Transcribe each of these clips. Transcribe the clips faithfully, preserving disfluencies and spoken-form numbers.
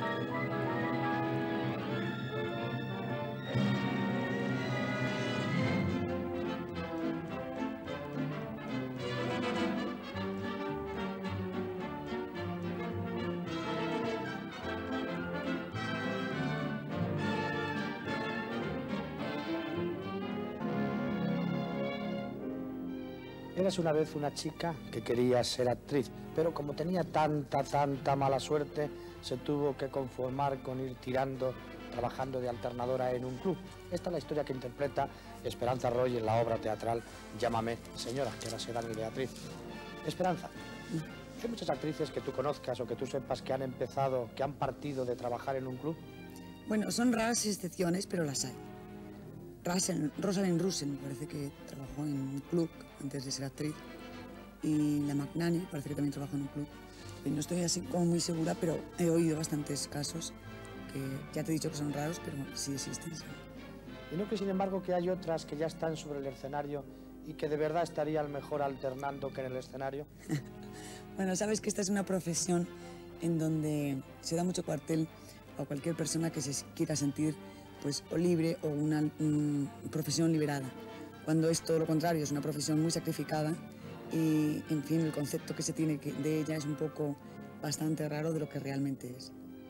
Eras una vez una chica que quería ser actriz, pero como tenía tanta, tanta mala suerte, se tuvo que conformar con ir tirando, trabajando de alternadora en un club. Esta es la historia que interpreta Esperanza Roy en la obra teatral Llámame señora, que ahora será mi Beatriz. Esperanza, ¿hay muchas actrices que tú conozcas o que tú sepas que han empezado, que han partido de trabajar en un club? Bueno, son raras excepciones, pero las hay. Rosalind Russell me parece que trabajó en un club antes de ser actriz, y la McNally parece que también trabajó en un club. Y no estoy así como muy segura, pero he oído bastantes casos que ya te he dicho que son raros, pero sí existen. Sí. ¿Y no que sin embargo que hay otras que ya están sobre el escenario y que de verdad estarían mejor alternando que en el escenario? Bueno, sabes que esta es una profesión en donde se da mucho cuartel a cualquier persona que se quiera sentir pues o libre o una um, profesión liberada, cuando es todo lo contrario, es una profesión muy sacrificada y, en fin, el concepto que se tiene que, de ella es un poco bastante raro de lo que realmente es.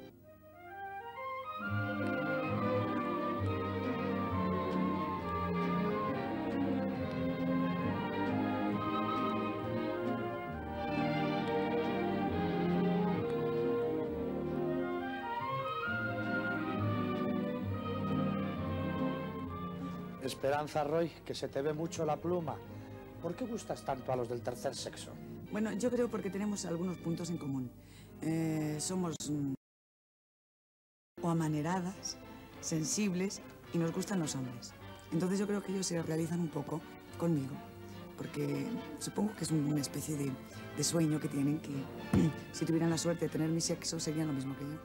Esperanza Roy, que se te ve mucho la pluma. ¿Por qué gustas tanto a los del tercer sexo? Bueno, yo creo porque tenemos algunos puntos en común. Eh, somos mm, o amaneradas, sensibles y nos gustan los hombres. Entonces yo creo que ellos se realizan un poco conmigo, porque supongo que es una especie de, de sueño que tienen, que si tuvieran la suerte de tener mi sexo serían lo mismo que yo.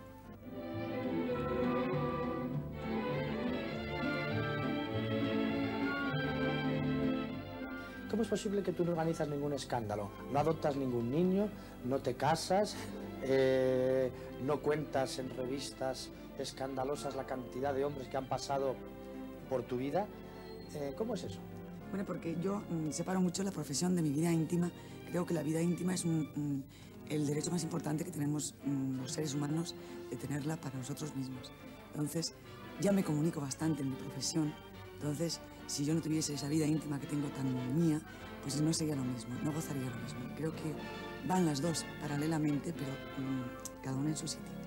¿Cómo es posible que tú no organizas ningún escándalo? No adoptas ningún niño, no te casas, eh, no cuentas en revistas escandalosas la cantidad de hombres que han pasado por tu vida. Eh, ¿Cómo es eso? Bueno, porque yo mm, separo mucho la profesión de mi vida íntima. Creo que la vida íntima es un, un, el derecho más importante que tenemos mm, los seres humanos de tenerla para nosotros mismos. Entonces, ya me comunico bastante en mi profesión. Entonces, si yo no tuviese esa vida íntima que tengo tan mía, pues no sería lo mismo, no gozaría lo mismo. Creo que van las dos paralelamente, pero mmm, cada una en su sitio.